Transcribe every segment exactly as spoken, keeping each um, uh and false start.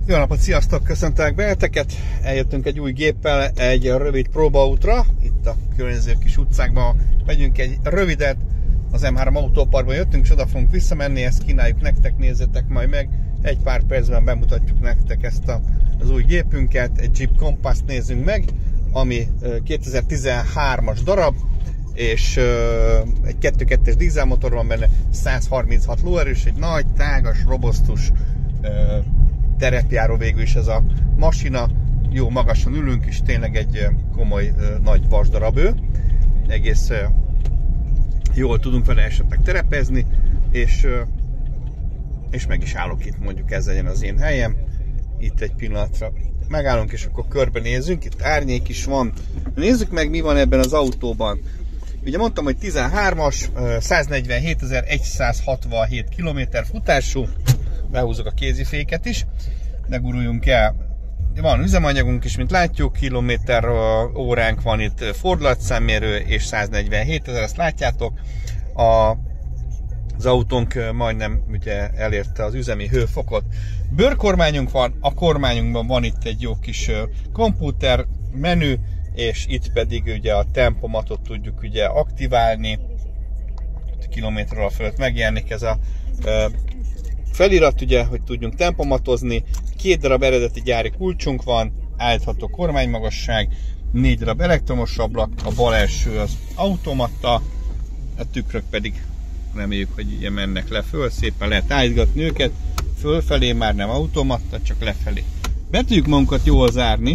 Jó napot, sziasztok! Köszöntelek benneteket! Eljöttünk egy új géppel egy rövid próbaútra. Itt a környező kis utcákban megyünk egy rövidet. Az M három autóparkban jöttünk, és oda fogunk visszamenni, ezt kínáljuk nektek, nézzétek majd meg. Egy pár percben bemutatjuk nektek ezt a, az új gépünket. Egy Jeep Compass-t nézzünk meg, ami kétezer-tizenhármas darab, és uh, egy kettő kettes dízelmotor van benne, száz harminchat lóerős, egy nagy, tágas, robosztus uh, terepjáró végül is ez a masina. Jó magasan ülünk, és tényleg egy komoly, uh, nagy vasdarab ő. Egész uh, jól tudunk vele esetleg terepezni, és, uh, és meg is állok itt, mondjuk ez legyen az én helyem. Itt egy pillanatra megállunk, és akkor körbenézzünk. Itt árnyék is van. Nézzük meg, mi van ebben az autóban. Ugye mondtam, hogy tizenhármas, száznegyvenhétezer-százhatvanhét kilométer futású. Behúzok a kéziféket is. Ne guruljunk el. Van üzemanyagunk is, mint látjuk, kilométer óránk van itt, fordulatszámmérő, és száznegyvenhétezer, ezt látjátok. A, az autónk majdnem ugye elérte az üzemi hőfokot. Bőrkormányunk van, a kormányunkban van itt egy jó kis komputer menü, és itt pedig ugye a tempomatot tudjuk ugye aktiválni. Kilométer fölött megjelenik ez a felirat, ugye, hogy tudjunk tempomatozni. Két darab eredeti gyári kulcsunk van, állítható kormánymagasság, négy darab elektromos ablak, a bal első az automata, a tükrök pedig reméljük, hogy ugye mennek le föl, szépen lehet állítgatni őket, fölfelé már nem automata, csak lefelé. Be tudjuk magunkat jól zárni,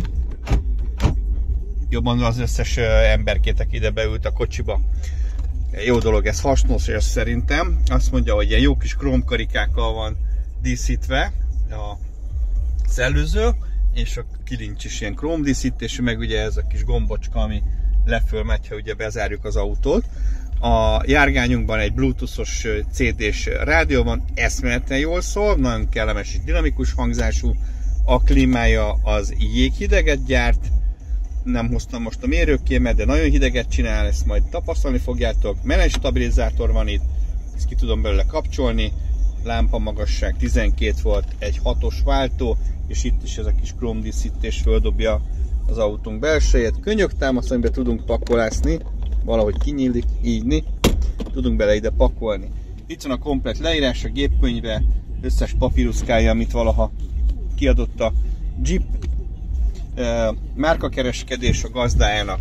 jobban az összes emberkétek ide beült a kocsiba. Jó dolog ez, hasznos szerintem. Azt mondja, hogy ilyen jó kis krómkarikákkal van díszítve a szellőző, és a kilincs is ilyen krómdíszítésű, meg ugye ez a kis gombocska, ami leföl megy, ha ugye bezárjuk az autót. A járgányunkban egy bluetoothos cé dés rádió van, eszméletlen jól szól, nagyon kellemes és dinamikus hangzású. A klímája az jéghideget gyárt, nem hoztam most a mérőkémet, de nagyon hideget csinál, ezt majd tapasztalni fogjátok. Menet stabilizátor van itt, ezt ki tudom belőle kapcsolni, lámpa magasság tizenkét volt, egy hatos váltó, és itt is ez a kis krómdíszítés földobja az autónk belsejét. Könyöktámasz, amiben tudunk pakolászni, valahogy kinyílik, ígyni, tudunk bele ide pakolni. Itt van a komplet leírás, a gépkönyve, összes papíruszkája, amit valaha kiadott a Jeep. Márkakereskedés a gazdájának.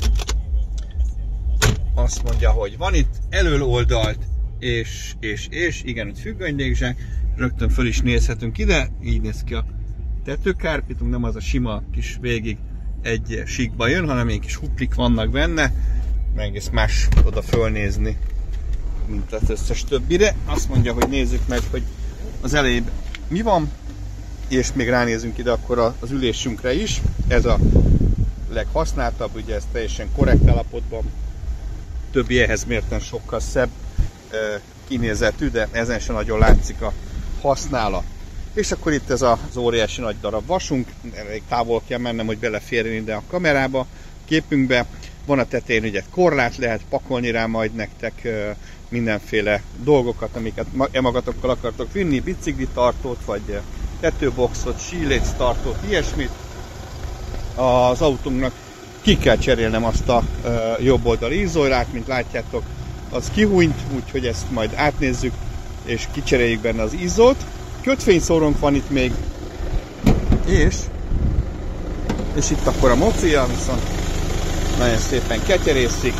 Azt mondja, hogy van itt elől oldalt, és, és, és igen, itt függönylégzsák, rögtön föl is nézhetünk ide, így néz ki a tetőkárpitunk, nem az a sima kis végig egy síkba jön, hanem egy kis huplik vannak benne, meg egész más oda fölnézni, mint az összes többire. Azt mondja, hogy nézzük meg, hogy az elejében mi van, és még ránézünk ide akkor az ülésünkre is. Ez a leghasználtabb, ugye ez teljesen korrekt állapotban, többi ehhez mérten sokkal szebb kinézetű, de ezen sem nagyon látszik a használat. És akkor itt ez az óriási nagy darab vasunk, elég távol kell mennem, hogy beleférjen ide a kamerába, képünkbe. Van a tetején ugye korlát, lehet pakolni rá majd nektek mindenféle dolgokat, amiket magatokkal akartok vinni, biciklitartót, vagy tetőboxot, síléctartót, ilyesmit. Az autónknak ki kell cserélnem azt a jobb oldali izzóirát, mint látjátok, az kihúnyt, úgyhogy ezt majd átnézzük, és kicseréljük benne az izzót. Kötfényszórónk van itt még, és, és itt akkor a moccia, viszont nagyon szépen ketyerészik.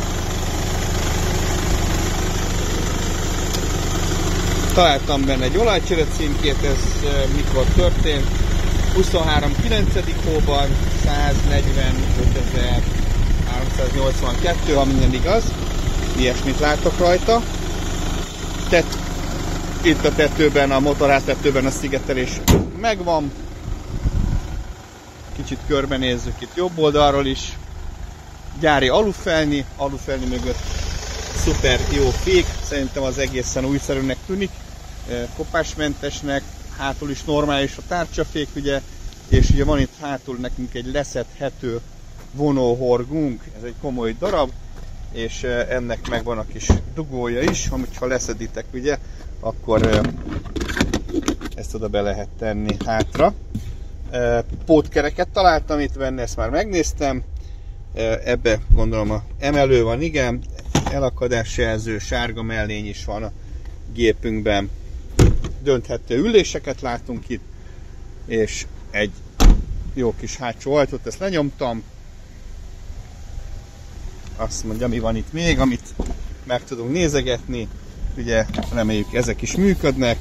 Találtam benne egy olajcsere címkét, ez e, mikor történt, huszonhárom kilencedik hóban, száznegyvenötezer-háromszáznyolcvankettő, ha minden igaz, ilyesmit látok rajta. Tehát itt a tetőben, a motorháztetőben a szigetelés megvan. Kicsit körbenézzük itt jobb oldalról is. Gyári alufelni, alufelni mögött szuper jó fék, szerintem az egészen újszerűnek tűnik, kopásmentesnek, hátul is normális a tárcsafék, ugye, és ugye van itt hátul nekünk egy leszedhető vonóhorgunk, ez egy komoly darab, és ennek megvan a kis dugója is, amit ha leszeditek, ugye, akkor ezt oda be lehet tenni hátra. Pótkereket találtam itt benne, ezt már megnéztem. Ebbe gondolom a emelő van, igen, elakadásjelző, sárga mellény is van a gépünkben. Dönthető üléseket látunk itt, és egy jó kis hátsó ajtót, ezt lenyomtam. Azt mondja, mi van itt még, amit meg tudunk nézegetni. Ugye reméljük ezek is működnek.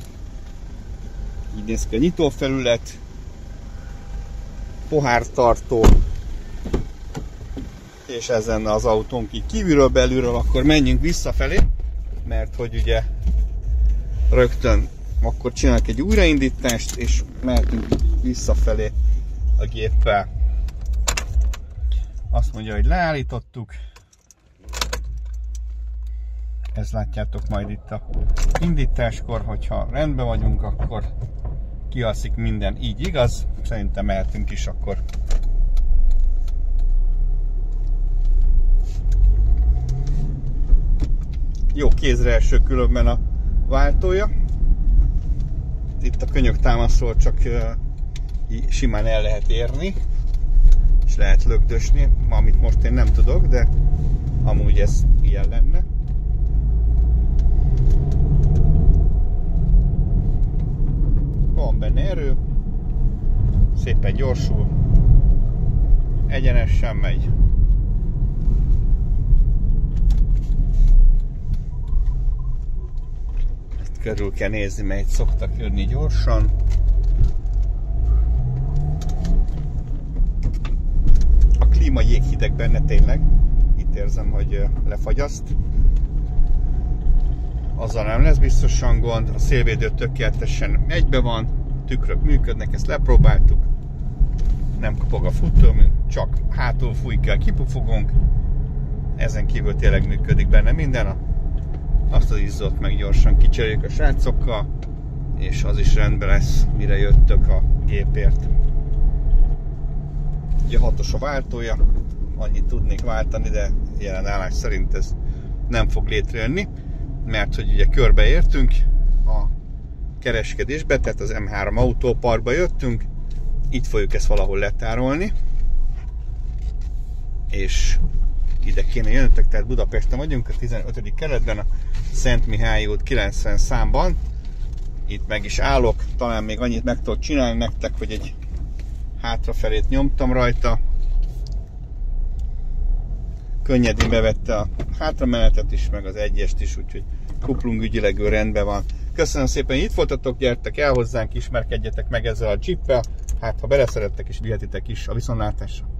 Így néz ki a nyitófelület. Pohártartó. És ez lenne az autónk így kívülről, belülről. Akkor menjünk visszafelé, mert hogy ugye rögtön akkor csinálok egy újraindítást, és mehetünk visszafelé a géppel. Azt mondja, hogy leállítottuk. Ezt látjátok majd itt a indításkor, hogyha rendben vagyunk, akkor kialszik minden, így igaz. Szerintem mehetünk is akkor. Jó kézre eső különben a váltója. Itt a könyöktámaszról csak simán el lehet érni, és lehet lögdösni, amit most én nem tudok, de amúgy ez ilyen lenne. Van benne erő, szépen gyorsul, egyenesen megy. Ezt körül kell nézni, mert itt szoktak jönni gyorsan. A klíma jéghideg benne tényleg, itt érzem, hogy lefagyaszt. Azzal nem lesz biztosan gond, a szélvédő tökéletesen egybe van, tükrök működnek, ezt lepróbáltuk. Nem kapog a futómű, csak hátul fúj kell, kipufogunk. Ezen kívül tényleg működik benne minden. Azt az izzót meg gyorsan kicseréljük a srácokkal, és az is rendben lesz, mire jöttök a gépért. Ugye hatos a váltója, annyit tudnék váltani, de jelen állás szerint ez nem fog létrejönni, mert hogy ugye körbeértünk a kereskedésbe, tehát az M három autóparkba jöttünk, itt fogjuk ezt valahol letárolni, és ide kéne jönnöttek, tehát Budapesten vagyunk, a tizenötödik kerületben, a Szent Mihály út kilencven számban. Itt meg is állok, talán még annyit meg tudok csinálni nektek, hogy egy hátrafelét nyomtam rajta. Könnyedén bevette a hátramenetet is, meg az egyest is, úgyhogy kuplung ügyileg rendben van. Köszönöm szépen, hogy itt voltatok, gyertek el hozzánk, ismerkedjetek meg ezzel a Jeeppel, hát ha beleszerettek és vihetitek is. A viszontlátásra!